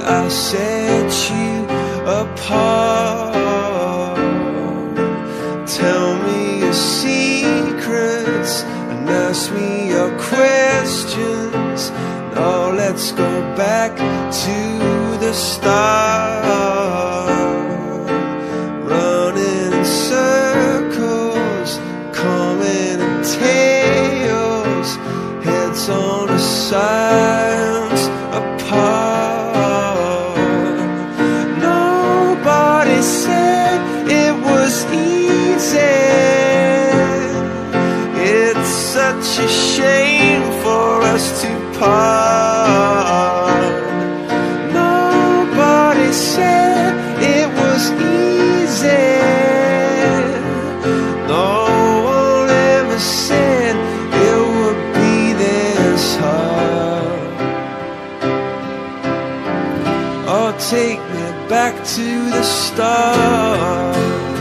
I set you apart. Tell me your secrets and ask me your questions. Now let's go back to the start. Running in circles, coming in tails, heads on the sides apart. Nobody said it was easy. It's such a shame for us to part. Nobody said it was easy. No one ever said it would be this hard. Oh, take me back to the start.